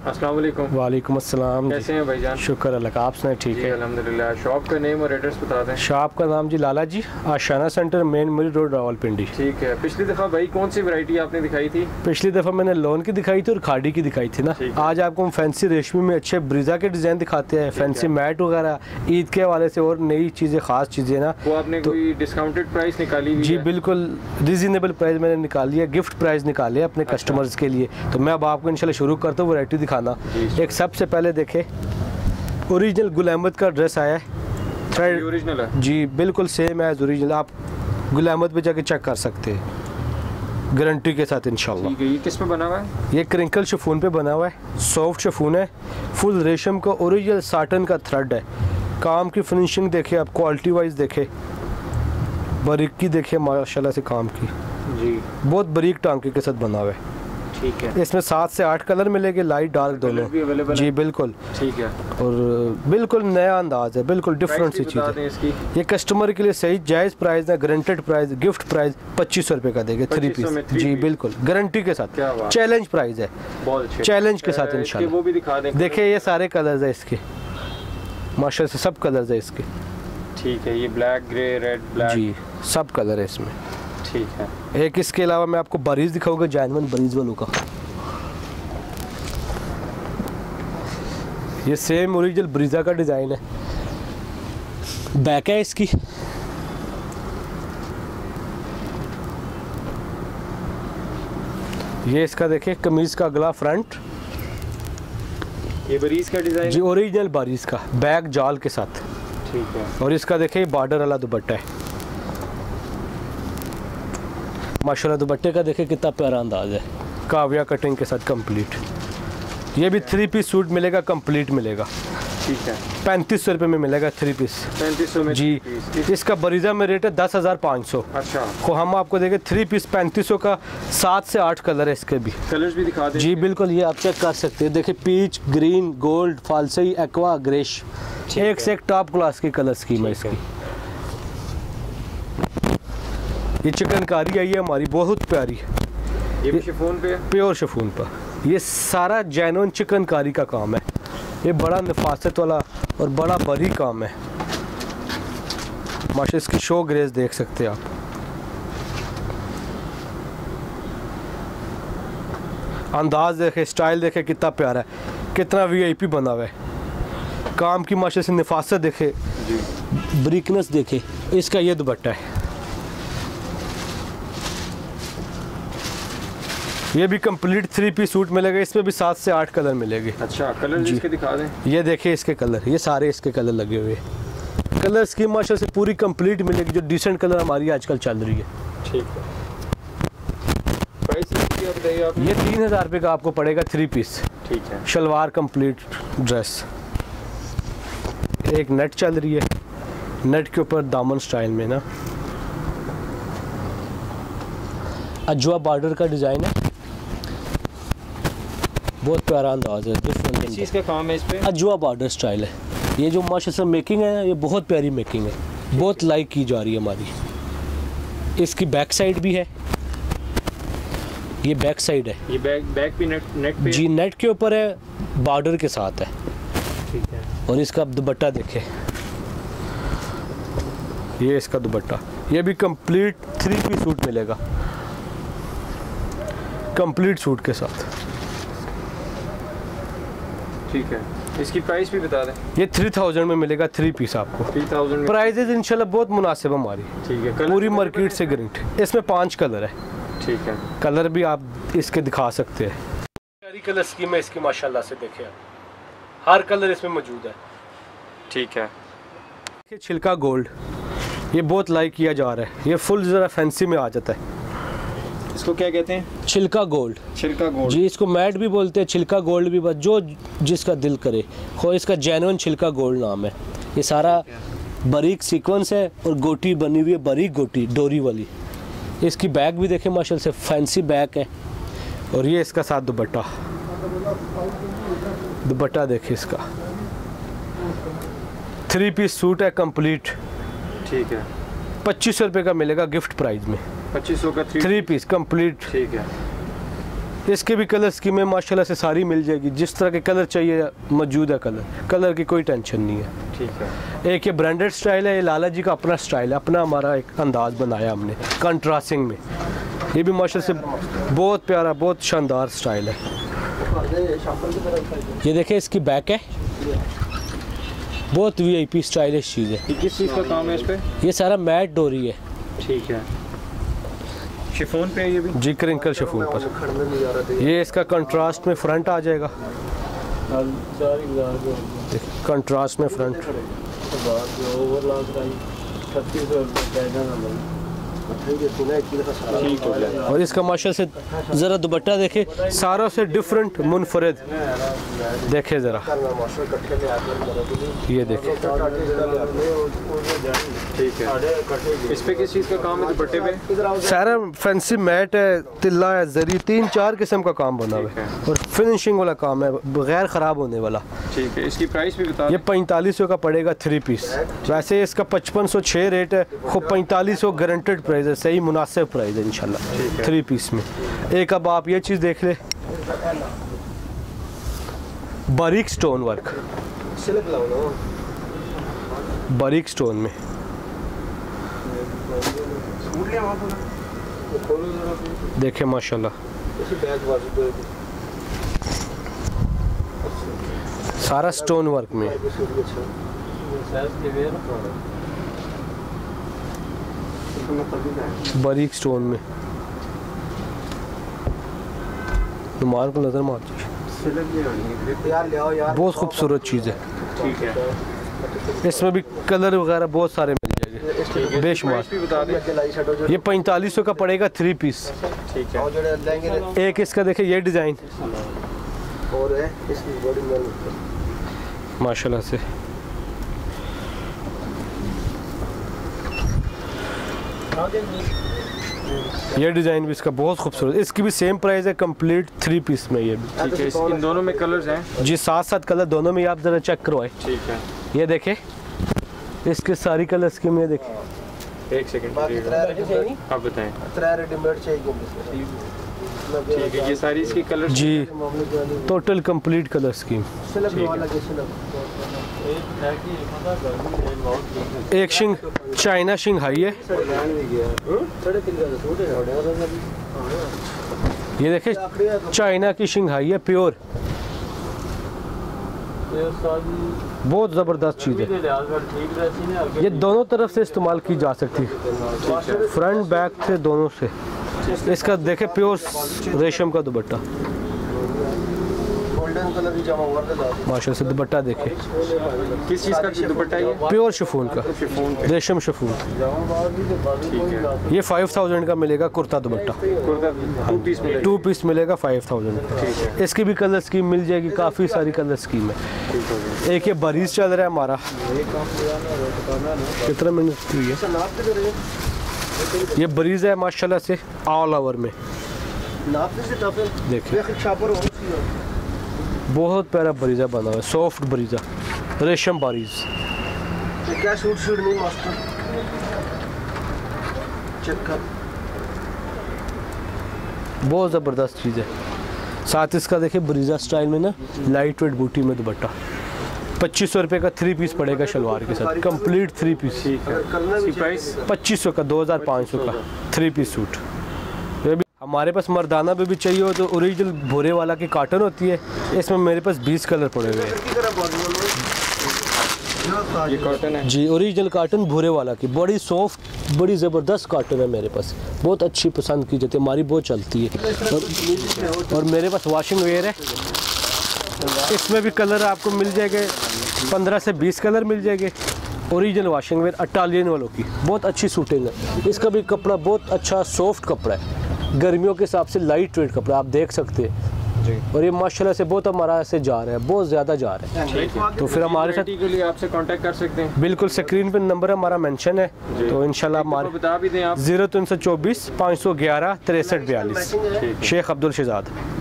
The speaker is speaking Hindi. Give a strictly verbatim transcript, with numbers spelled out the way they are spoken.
अस्सलाम वालेकुम। वालेकुम अस्सलाम। कैसे हैं भाईजान? शुक्र अल्लाह का, आप सुनाए? ठीक है अल्हम्दुलिल्लाह। शॉप का नेम और एड्रेस बता दें। शॉप का नाम जी Lala ji Ashiana centre, main mill road, Rawalpindi. ठीक है। पिछली दफ़ा भाई कौन सी वैरायटी आपने दिखाई थी? पिछली दफ़ा मैंने लोन की दिखाई थी और खाड़ी की दिखाई थी ना। आज आपको हम फैंसी रेशमी में अच्छे ब्रीजा के डिज़ाइन दिखाते हैं, फैंसी मैट वगैरह ईद के हवाले से और नई चीज़ें, ख़ास चीज़ें ना। वो आपने तो, कोई डिस्काउंटेड प्राइस निकाली हुई जी है? बिल्कुल रीज़नेबल प्राइस मैंने निकाली है, गिफ्ट प्राइस निकाले अपने अच्छा। कस्टमर्स के लिए। तो मैं अब आपको इंशाल्लाह शुरू करता हूँ वैरायटी दिखाना। एक सबसे पहले देखे ओरिजिनल गुल अहमद का ड्रेस आया है, थ्रेड ओरिजिनल है जी, बिल्कुल सेम है ओरिजिनल। आप गुल अहमद पे जाके चेक कर सकते हैं गारंटी के साथ इंशाल्लाह। ठीक है। ये किस पे बना हुआ है? ये क्रिंकल शिफॉन पे बना हुआ है, सॉफ्ट शिफॉन है, फुल रेशम का ओरिजिनल साटन का थ्रेड है। काम की फिनिशिंग देखे आप, क्वालिटी वाइज देखे, बारीकी देखे माशाल्लाह से काम की जी, बहुत बारीक टांके के साथ बना हुआ है। ठीक है। इसमें सात से आठ कलर मिलेंगे, लाइट डार्क दोनों भी जी बिल्कुल। ठीक है। और बिल्कुल नया अंदाज है, बिल्कुल डिफरेंट सी चीज़ है। इसकी ये कस्टमर के लिए सही जायज़ प्राइस है, गारंटेड प्राइस, गिफ्ट प्राइस पच्चीस सौ रुपये का देंगे थ्री पीस जी बिल्कुल गारंटी के साथ। चैलेंज प्राइस है, चैलेंज के साथ इंशाल्लाह। वो भी दिखा दें। देखिए ये सारे कलर्स है इसके, माशाल्लाह से सब कलर्स है इसके। ठीक है। ये ब्लैक, ग्रे, रेड, ब्लैक जी सब कलर है इसमें। ठीक है। एक इसके अलावा मैं आपको बरीज दिखाऊंगा, जैनवन बरीज वालों का। ये सेम ओरिजिनल ब्रीजा का डिज़ाइन है, बैक है इसकी। ये इसका देखिए कमीज का अगला फ्रंट, ये बरीज का डिज़ाइन जी ओरिजिनल बरीज का, बैक जाल के साथ। ठीक है। और इसका देखिए बॉर्डर वाला दुपट्टा है, माशाल्लाह दुपट्टे का देखिए कितना प्यारा अंदाज है, काविया कटिंग के साथ कंप्लीट। ये भी थ्री पीस सूट मिलेगा, कंप्लीट मिलेगा। ठीक है। पैंतीस सौ रुपये में मिलेगा थ्री पीस। पैंतीस सौ में जी। इसका बरीजा में रेट है दस हज़ार पाँच सौ। अच्छा। तो हम आपको देंगे थ्री पीस पैंतीस सौ का, सात से आठ कलर है इसके भी। कलर्स भी दिखा दें। जी बिल्कुल, ये आप चेक कर सकते हैं। देखिए पीच, ग्रीन, गोल्ड, फालसई, एक्वा, ग्रेश, एक से एक टॉप क्लास की कलर स्कीम है इसकी। ये चिकनकारी आई है हमारी, बहुत प्यारी। ये भी शिफॉन पे है? प्योर शिफॉन पर। ये सारा जैनुइन चिकनकारी का काम है, ये बड़ा नफासत वाला और बड़ा बड़ी काम है माशा। इसकी शो ग्रेस देख सकते हैं आप। अंदाज देखे, स्टाइल देखे कितना प्यारा है, कितना वीआईपी बना हुआ है। काम की माशा से नफासत देखे, ब्रिकनेस देखे। इसका ये दुपट्टा है, ये भी कंप्लीट थ्री पीस सूट मिलेगा। इसमें भी सात से आठ कलर मिलेंगे। अच्छा। कलर इसके दिखा दें। ये देखिए इसके कलर, ये सारे इसके कलर लगे हुए हैं। कलर स्कीम माशाल्लाह से पूरी कंप्लीट मिलेगी, जो डिसेंट कलर हमारी आजकल चल रही है। ठीक है। प्राइस क्या बताइए आप? ये तीन हज़ार रुपये का आपको पड़ेगा थ्री पीस। ठीक है। शलवार कंप्लीट ड्रेस, एक नेट चल रही है, नेट के ऊपर दामन स्टाइल में ना, अजवा बॉर्डर का डिज़ाइन है, बहुत प्यारा अंदाज है, डिफरेंट। किस चीज़ का काम है इस पे? अजवा बॉर्डर स्टाइल है। ये जो माशाल्लाह मेकिंग है, ये बहुत प्यारी मेकिंग है, बहुत लाइक की जा रही है हमारी। इसकी बैक साइड भी है, ये बैक साइड है। ये बैक बैक भी नेट नेट पे जी नेट के ऊपर है, बॉर्डर के साथ है। ठीक है। और इसका दुपट्टा देखे, ये इसका दुपट्टा, ये भी कंप्लीट थ्री पीस सूट मिलेगा, कंप्लीट सूट के साथ। ठीक है। इसकी प्राइस भी बता दें। ये थ्री थाउजेंड में मिलेगा थ्री पीस आपको। थ्री थाउजेंड में प्राइजेज इंशाल्लाह बहुत मुनासिब हमारी। ठीक है। कलर पूरी मार्केट से गारंटी। इसमें पांच कलर है। ठीक है। कलर भी आप इसके दिखा सकते हैं, सारी कलर स्कीम है इसकी माशाल्लाह से। देखें आप, हर कलर इसमें मौजूद है। ठीक है। देखिए छिलका गोल्ड, ये बहुत लाइक किया जा रहा है, ये फुल ज़रा फैंसी में आ जाता है। इसको क्या कहते हैं? छिलका गोल्ड। छिलका गोल्ड जी, इसको मैट भी बोलते हैं, छिलका गोल्ड भी, बस जो जिसका दिल करे हो। इसका जैनुइन छिलका गोल्ड नाम है। ये सारा बारीक सीक्वेंस है और गोटी बनी हुई है, बारीक गोटी डोरी वाली। इसकी बैग भी देखें माशाल्लाह से फैंसी बैग है। और ये इसका साथ दुपट्टा, दुपट्टा देखिए इसका, थ्री पीस सूट है कंप्लीट। ठीक है। पच्चीस सौ रुपये का मिलेगा गिफ्ट प्राइस में। पच्चीस सौ का थ्री थ्री पीस कंप्लीट। ठीक है। इसके भी कलर स्कीमें माशाल्लाह से सारी मिल जाएगी, जिस तरह के कलर चाहिए मौजूद है, कलर कलर की कोई टेंशन नहीं है। ठीक है। एक ये ब्रांडेड स्टाइल है, ये लाला जी का अपना स्टाइल है, अपना हमारा एक अंदाज बनाया हमने कंट्रास्टिंग में। ये भी माशाल्लाह से बहुत प्यारा, बहुत शानदार स्टाइल है। ये देखिए इसकी बैक है, बहुत वीआईपी स्टाइलिश चीज़ है। ये किस चीज़ का काम है इस पे? ये सारा मैट डोरी है। ठीक है। शिफॉन पे है ये भी? जी क्रिंकल शिफॉन पर। ये इसका कंट्रास्ट में फ्रंट आ जाएगा, कंट्रास्ट में फ्रंट। और इसका माशा से ज़रा दुपट्टा देखे, सारों से डिफरेंट मुनफरद देखे ज़रा, ये देखे। ठीक है। इस पे किस चीज़ का काम है दुपट्टे पे? सारा फैंसी मैट है, तिल्ला है, जरी, तीन चार किस्म का काम बना हुआ है और फिनिशिंग वाला काम है, बगैर ख़राब होने वाला। ठीक है। इसकी प्राइस भी बता। ये पैंतालीस सौ का पड़ेगा थ्री पीस। वैसे इसका पचपन सौ छः रेट है, खूब पैंतालीस सौ गारंटेड प्राइस है, सही मुनासिब प्राइस है इंशाल्लाह थ्री पीस में। एक अब आप ये चीज़ देख ले, बारीक स्टोन वर्क, बारीक स्टोन में देखे माशाल्लाह, सारा स्टोन वर्क में। बारीक स्टोन में नुमान को नजर मार, बहुत खूबसूरत चीज़ है। ठीक है। इसमें भी कलर वगैरह बहुत सारे मिल जाएंगे बेशुमार। ये पैंतालीस सौ का पड़ेगा थ्री पीस। ठीक है। एक इसका देखे ये डिज़ाइन माशाल्लाह से, ये डिज़ाइन भी इसका बहुत खूबसूरत, इसकी भी सेम प्राइस है कंप्लीट थ्री पीस में। ये भी ठीक है। इन दोनों में कलर्स हैं जी, सात सात कलर दोनों में, आप ज़रा चेक करवाए। ठीक है। ये देखे इसके सारी कलर स्कीम, ये देखे। एक सेकंड आप बताएं। ठीक है। ये सारी इसकी कलर जी टोटल कंप्लीट कलर स्कीम। एक शिंग चाइना शिंघाई है, ये देखे चाइना की शिंघाई है, प्योर, बहुत ज़बरदस्त चीज़ है। ये दोनों तरफ से इस्तेमाल की जा सकती है, फ्रंट बैक से दोनों से। इसका देखे प्योर रेशम का दुपट्टा, माशाल्लाह से दुपट्टा देखे। किस चीज़ का दुपट्टा है? प्योर शिफॉन का, रेशम शिफॉन। ये फाइव थाउजेंड का मिलेगा कुर्ता दुपट्टा, टू पीस मिलेगा। टू पीस मिलेगा फाइव थाउजेंड। इसकी भी कलर स्कीम मिल जाएगी, काफ़ी सारी कलर स्कीम है। एक ये बरीज चल रहा है हमारा, कितना मिनट हुई है? ये बरीज है माशाल्लाह से ऑल ओवर में, देखिए बहुत प्यारा बरीजा बना हुआ है, सॉफ्ट बरीजा, रेशम बारीज। क्या शूट शूट नहीं मास्टर चेक कर, बहुत ज़बरदस्त चीज़ है। साथ इसका देखिए बरीजा स्टाइल में ना लाइट वेट बूटी में दुपट्टा, पच्चीस सौ रुपये का थ्री पीस पड़ेगा शलवार के साथ, कंप्लीट थ्री पीस। प्राइस पच्चीस सौ का, दो हज़ार पाँच सौ का थ्री पीस सूट। ये भी हमारे पास मर्दाना भी, भी चाहिए हो तो ओरिजिनल भूरे वाला की काटन होती है, इसमें मेरे पास बीस कलर पड़े हुए हैं। ये कॉटन है जी, ओरिजिनल काटन भूरे वाला की, बड़ी सॉफ्ट बड़ी ज़बरदस्त काटन है मेरे पास, बहुत अच्छी पसंद की जाती है, हमारी बहुत चलती है। और, और मेरे पास वॉशिंग वेयर है, इसमें भी कलर आपको मिल जाएंगे, पंद्रह से बीस कलर मिल जाएंगे। ओरिजिनल वॉशिंग वेयर इटालियन वालों की, बहुत अच्छी सूटिंग है। इसका भी कपड़ा बहुत अच्छा सॉफ्ट कपड़ा है, गर्मियों के हिसाब से लाइट वेट कपड़ा, आप देख सकते हैं। और ये माशाल्लाह से बहुत हमारा से जा रहा है, बहुत ज़्यादा जा रहा है। तो फिर हमारे साथ के लिए आपसे कांटेक्ट कर सकते हैं। बिल्कुल, स्क्रीन पे नंबर हमारा मेंशन है, तो इंशाल्लाह हमारे बता भी दें आप। जीरो तीन सौ चौबीस पाँच सौ ग्यारह तिरसठ बयालीस, शेख अब्दुल शहजाद।